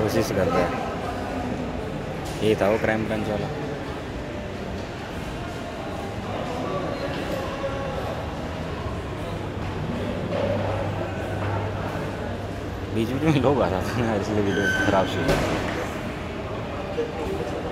कोशिश कर रहा है। ये था वो क्राइम ब्रांच वाला। बीच बीच में लोग आ जाते हैं इसलिए वीडियो खराब सी हो जाती है।